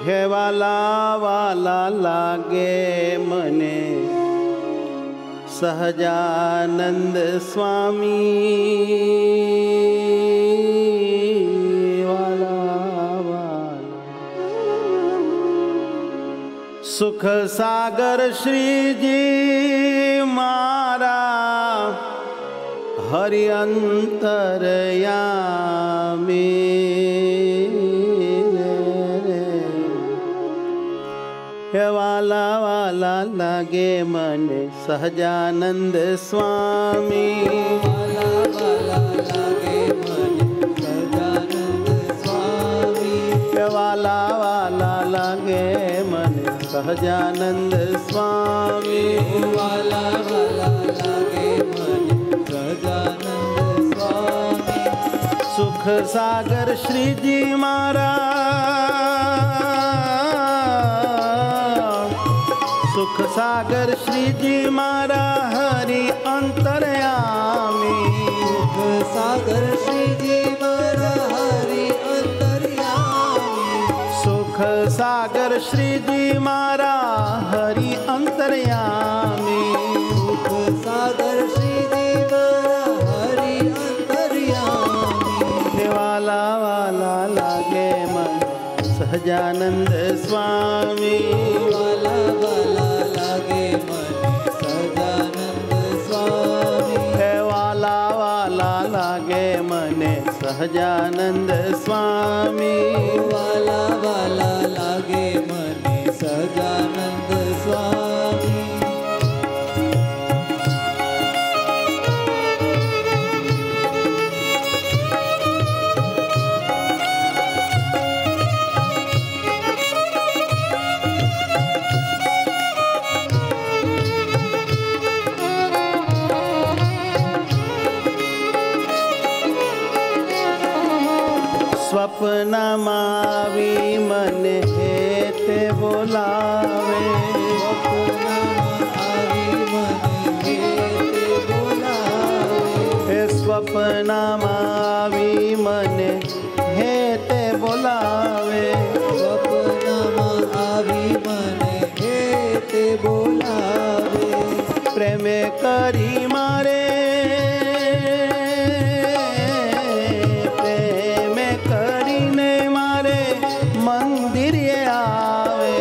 હે વાલા વાલા લાગે મને સહજાનંદ સ્વામી વાલા વાલા સુખ સાગર શ્રીજી મારા હરિ અંતરયામી વાલા વાલા લાગે મને સહજાનંદ સ્વામી વાલા વાલા લાગે મને સહજાનંદ સ્વામી વાલા વાલા લાગે મને સહજાનંદ સ્વામી વાલા વાલા લાગે મને સહજાનંદ સ્વામી સુખ સાગર શ્રીજી મારા સુખ સાગર શ્રીજી મારા હરિ અંતરયામી સુખ સાગર શ્રીજી મારા હરિ અંતરયામી સુખ સાગર શ્રીજી મારા હરિ અંતરયામી સુખ સાગર શ્રીજી મારા હરિ અંતરયામી વાલા વાલા લાગે મન સહજાનંદ સ્વામી વાલા વાલા લાગે મને સહજાનંદ સ્વામી વાલા વાલા લાગે મને સહજાનંદ સ્વામી વાલા વાલા લાગે મને સહજાનંદ સ્વામી સ્વપ્નમાં આવી મને હેતે બોલાવે સ્વપ્નમાં આવી મને હેતે બોલાવે સ્વપ્નમાં આવી મને હેતે બોલાવે સ્વપ્નમાં આવી મને હેતે બોલાવે પ્રેમે કરી મારે પ્રેમે કરીને મારે મંદિરે આવે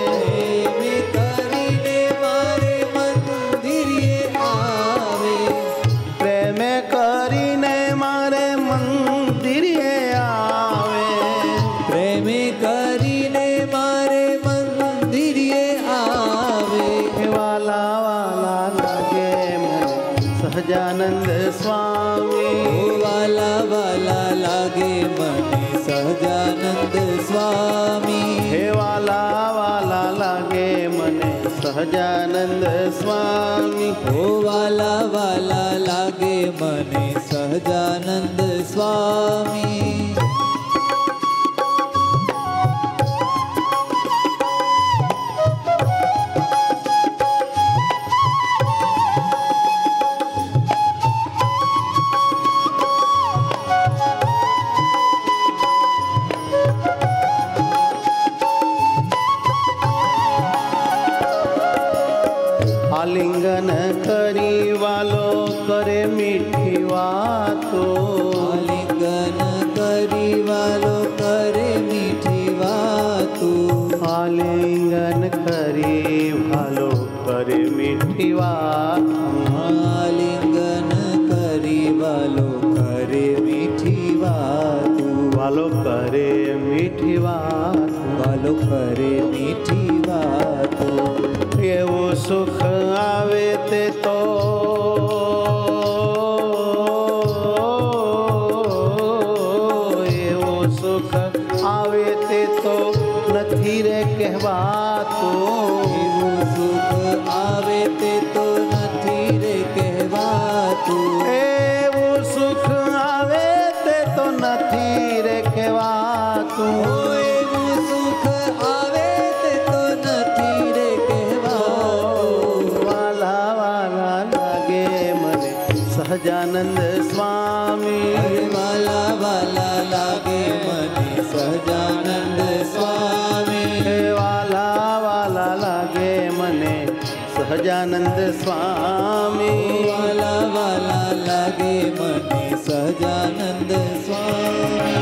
પ્રેમે કરીને મારે મંદિરે આવે પ્રેમે કરીને મારે મંદિરે આવે પ્રેમે કરીને મારે મંદિરે આવે વાલા વાલા લાગે મને સહજાનંદ સ્વામી વાલા વાલા લાગે મને સહજાનંદ સ્વામી હે વાલા વાલા લાગે મને સહજાનંદ સ્વામી ઓ વાલા વાલા લાગે મને સહજાનંદ સ્વામી આલિંગન કરી વાલો કરે મીઠી વાતો આલિંગન કરી વાલો કરે મીઠી વાતો આલિંગન કરી વાલો કરે મીઠી વાતો આલિંગન કરી વાલો કરે મીઠી વાતો વાલો કરે મીઠી વાતો વાલો કરે મીઠી વાતો એવું સુખ આવે તે તો એવું સુખ આવે તે તો નથી રે કહેવાતું એવું સુખ આવે તે તો નથી રે કહેવાતું એવું સુખ આવે તે તો નથી રે કહેવાતું એવું સુખ આવે તે તો નથી રે કહેવાતું વાલા વાલા લાગે મને સહજાનંદ સ્વામી વાલા વાલા લાગે મને સહજાનંદ સ્વામી स्वामी वाला वाला लागे मने सहजानंद स्वामी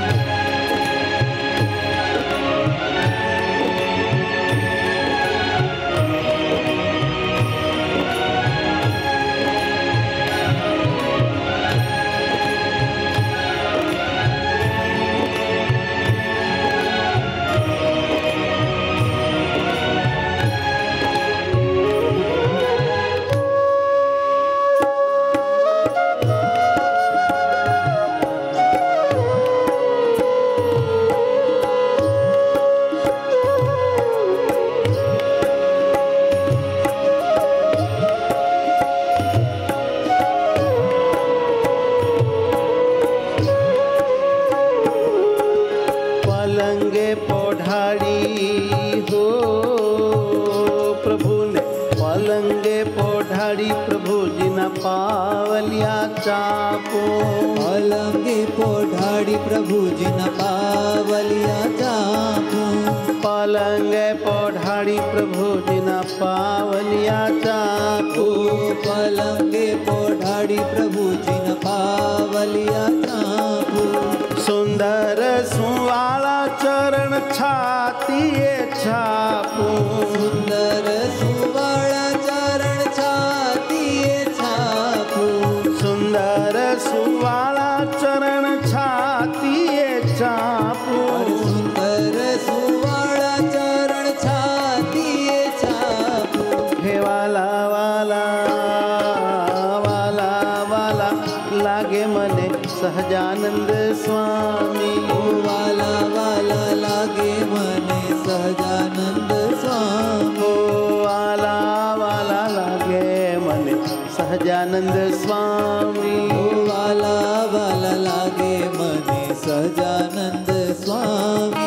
पलंगे पोढ़ाड़ी हो प्रभु ने पलंगे पोढ़ाड़ी प्रभु जी न पावलिया चापो पलंगे पोढ़ाड़ी प्रभु जी न पावलिया चापो पलंगे पोढ़ाड़ी प्रभु जी न पावलिया चापो पलंगे पोढ़ाड़ी प्रभु जी न पावलिया चापो सुंदर सुवाला चरण छातीए छापू सुंदर सुवाला चरण छातीए छापू सुंदर सुवाला चरण छातीए छापू सुंदर सुवाला चरण छातीए छापू हे वाला वाला वाला वाला लागे मने सहजानंद स्वामी वाला वाला लागे मने सहजानंद स्वामी वाला वाला लागे मने सहजानंद स्वामी वाला वाला लागे मने सहजानंद स्वामी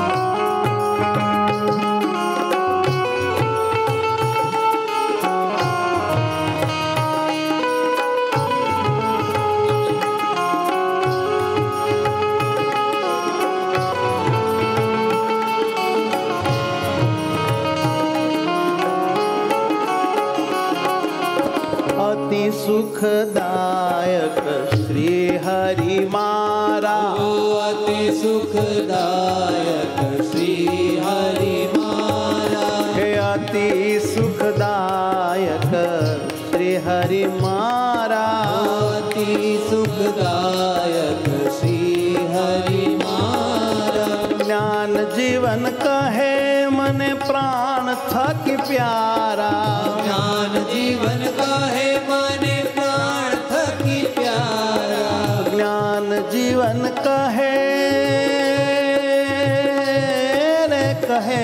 अति सुखदायक श्री हरि मारा अति सुखदायक श्री हरि मारा हे अति सुखदायक श्री हरि मारा अति सुखदायक श्री हरि मारा ज्ञान जीवन कहे मने प्राण थक प्यारा ज्ञान जीवन का है माने प्राण थकी प्यारा ज्ञान जीवन कहे रे कहे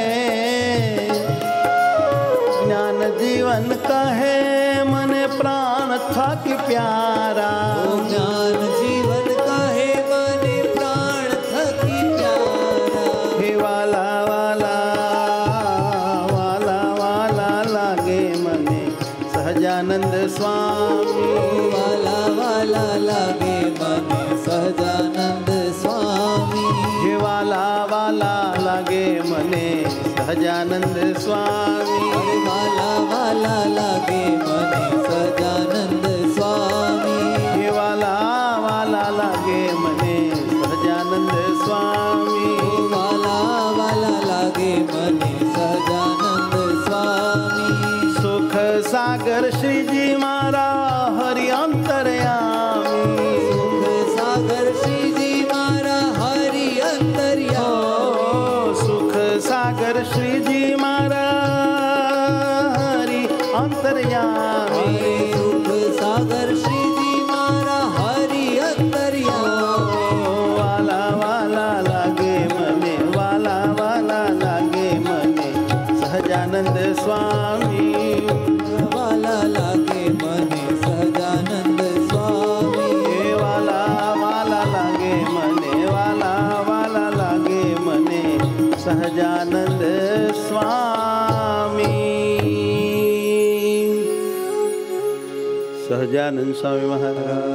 ज्ञान जीवन कहे मने प्राण थक प्यारा ज्ञान जीवन का है माने प्राण थकी प्यारा हे वाला वाला वाला वाला लागे मने सहजानंद स्वामी वाला वाला लागे मने सहजानंद स्वामी हे वाला वाला लागे मने सहजानंद स्वामी वाला वाला लागे मने सहजानंद स्वामी हे वाला वाला लागे मने सहजानंद स्वामी वाला वाला लागे मने सहजानंद स्वामी सुख सागर श्री जी मारा हरि अंतर्यामी सुख सागर श्री जी मारा हरि अंतर्यामी सुख सागर श्री जी मारा हरि अंतर्यामी सुख सागर श्री जी मारा हरि अंतर्यामी वाला वाला लागे मने वाला वाला लागे मने सहजानंद स्वामी वाला लागे मने सहजानंद स्वामी वाला वाला लागे मने वाला वाला लागे मने सहजानंद स्वामी सहजानंद स्वामी महाराज